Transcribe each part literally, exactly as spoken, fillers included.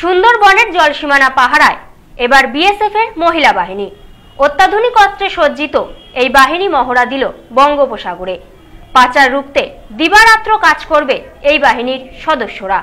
সুন্দরবনের জলসীমানা পাহারায় এবার বিএসএফ এর মহিলা বাহিনী। অত্যাধুনিক অস্ত্রে সজ্জিত এই বাহিনী মহড়া দিল বঙ্গোপসাগরে। পাচার রুখতে দিবারাত্র কাজ করবে এই বাহিনীর সদস্যরা।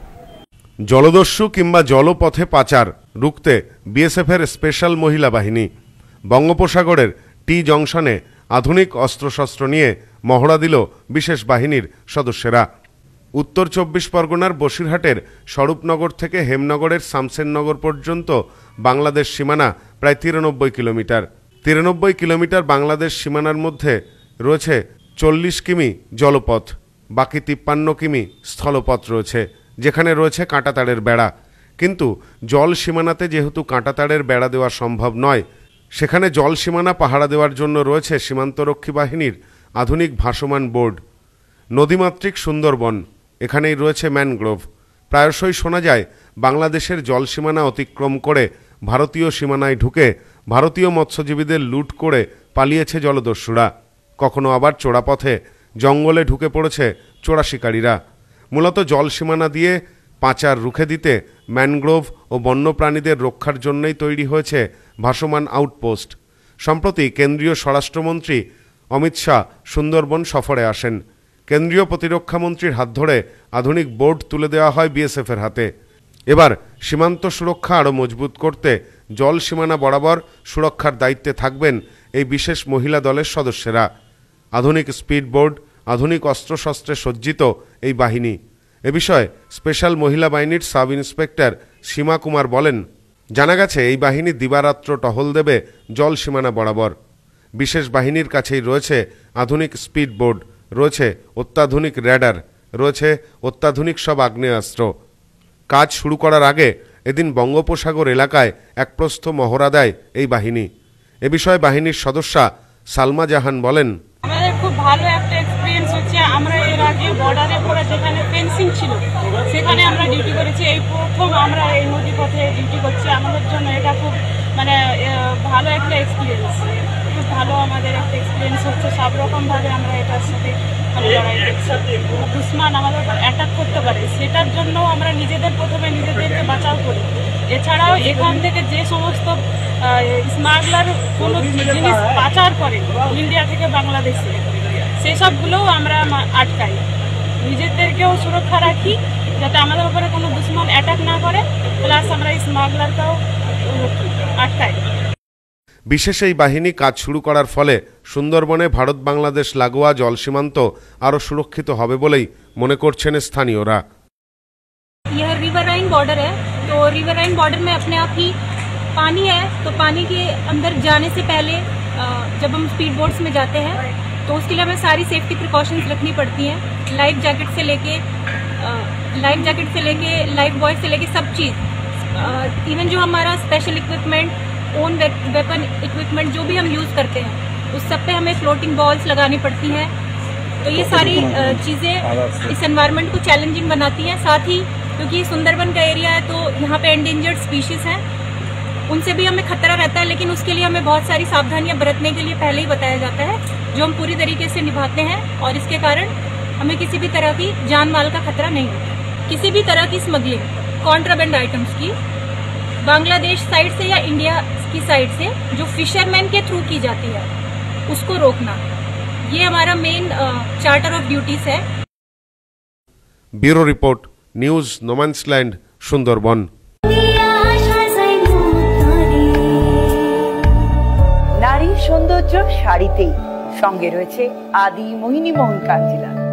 জলদস্যু কিংবা জলপথে পাচার রুখতে বিএসএফ এর স্পেশাল মহিলা বাহিনী বঙ্গোপসাগরের টি জংশনে আধুনিক অস্ত্রশস্ত্র নিয়ে মহড়া দিল বিশেষ বাহিনীর সদস্যরা। উত্তর চব্বিশ পরগনার বসিরহাটের স্বরূপনগর থেকে হেমনগরের শামসেরনগর পর্যন্ত বাংলাদেশ সীমানা প্রায় তিরানব্বই কিলোমিটার। তিরানব্বই কিলোমিটার বাংলাদেশ সীমানার মধ্যে রয়েছে চল্লিশ কিমি জলপথ, বাকি তিপ্পান্ন কিমি স্থলপথ রয়েছে, যেখানে রয়েছে কাঁটাতারের বেড়া। কিন্তু জল সীমানাতে যেহেতু কাঁটাতারের বেড়া দেওয়া সম্ভব নয়, সেখানে জল সীমানা পাহারা দেওয়ার জন্য রয়েছে সীমান্তরক্ষী বাহিনীর আধুনিক ভাসমান বোর্ড। নদীমাতৃক সুন্দরবন, এখানেই রয়েছে ম্যানগ্রোভ। প্রায়শই শোনা যায় বাংলাদেশের জল সীমানা অতিক্রম করে ভারতীয় সীমানায় ঢুকে ভারতীয় মৎস্যজীবীদের লুট করে পালিয়েছে জলদস্যুরা। কখনো আবার চোরাপথে জঙ্গলে ঢুকে পড়েছে চোরা শিকারীরা। মূলত জল সীমানা দিয়ে পাচার রুখে দিতে ম্যানগ্রোভ ও বন্যপ্রাণীদের রক্ষার জন্যই তৈরি হয়েছে ভাসমান আউটপোস্ট। সম্প্রতি কেন্দ্রীয় স্বরাষ্ট্রমন্ত্রী অমিত শাহ সুন্দরবন সফরে আসেন। কেন্দ্রীয় প্রতিরক্ষামন্ত্রীর হাত ধরে আধুনিক বোর্ড তুলে দেওয়া হয় বিএসএফের হাতে। এবার সীমান্ত সুরক্ষা আরও মজবুত করতে জল সীমানা বরাবর সুরক্ষার দায়িত্বে থাকবেন এই বিশেষ মহিলা দলের সদস্যরা। আধুনিক স্পিড বোর্ড, আধুনিক অস্ত্রশস্ত্রে সজ্জিত এই বাহিনী। এ বিষয়ে স্পেশাল মহিলা বাহিনীর সাব ইন্সপেক্টর সীমা কুমার বলেন, জানা গেছে এই বাহিনী দিবারাত্র টহল দেবে জল সীমানা বরাবর। বিশেষ বাহিনীর কাছেই রয়েছে আধুনিক স্পিড বোর্ড, রয়েছে অত্যাধুনিক র্যাডার, রয়েছে অত্যাধুনিক সব আগ্নেয়াস্ত্র। কাজ শুরু করার আগে এদিন বঙ্গোপসাগর এলাকায় এক প্রস্থ মহড়া দেয় এই বাহিনী। এ বিষয়ে বাহিনীর সদস্যা সালমা জাহান বলেন, আমাদের খুব ভালো একটা এক্সপিরিয়েন্স হচ্ছে। আমরা এর আগে বর্ডারে পরে যেখানে ফেন্সিং ছিল সেখানে আমরা ডিউটি করেছি, এই প্রথম আমরা এই নদী পথে ডিউটি করছি। আমাদের জন্য এটা খুব মানে ভালো একটা এক্সপিরিয়েন্স, খুব ভালো আমাদের একটা এক্সপিরিয়েন্স হচ্ছে। সব রকমভাবে আমরা এটার সাথে মানে লড়াই করছি। দুশ্মন আমাদের অ্যাটাক করতে পারে, সেটার জন্য আমরা নিজেদের প্রথমে নিজেদেরকে বাঁচাও করি। এছাড়াও এখান থেকে যে সমস্ত স্মাগলার কোনো জিনিস পাচার করে ইন্ডিয়া থেকে বাংলাদেশে, সেসবগুলোও আমরা আটকাই। নিজেদেরকেও সুরক্ষা রাখি যাতে আমাদের উপরে কোনো দুশ্মন অ্যাটাক না করে, প্লাস আমরা স্মাগলারকেও আটকাই। বিশেষ এই বাহিনী কাজ শুরু করার ফলে সুন্দরবনে ভারত বাংলাদেশ লাগোয়া জল সীমান্ত আরও সুরক্ষিত হবে বলেই মনে করছেন স্থানীয়রা। यह रिवराइन बॉर्डर है, तो रिवराइन बॉर्डर में अपने आप ही पानी है, तो पानी के अंदर जाने से पहले जब हम स्पीड बोट्स में जाते हैं तो उसके लिए हमें सारी सेफ्टी प्रिकॉशंस रखनी पड़ती हैं। लाइफ जैकेट से लेके लाइफ जैकेट से लेके लाइफ बॉय से लेके सब चीज़, इवन जो हमारा special equipment, own weapon equipment जो भी हम यूज़ करते हैं, उस सब पे हमें फ्लोटिंग बॉल्स लगानी पड़ती हैं। तो ये सारी चीज़ें इस एनवायरनमेंट को चैलेंजिंग बनाती हैं। साथ ही क्योंकि सुंदरबन का एरिया है तो यहाँ पे एंडेंजर्ड स्पीशीज़ हैं, उनसे भी हमें खतरा रहता है, लेकिन उसके लिए हमें बहुत सारी सावधानियां बरतने के लिए पहले ही बताया जाता है, जो हम पूरी तरीके से निभाते हैं। और इसके कारण हमें किसी भी तरह की जान माल का खतरा नहीं होता। किसी भी तरह की स्मगलिंग कॉन्ट्राबैंड आइटम्स की बांग्लादेश साइड से या इंडिया की साइड से जो फिशरमैन के थ्रू की जाती है, उसको रोकना, ये हमारा मेन चार्टर ऑफ ड्यूटीज है। Bureau report, news no man's land, Sundarban. নারীর সৌন্দর্য শাড়িতেই, সঙ্গে রয়েছে আদি মোহিনী মোহন কাঞ্জিলা।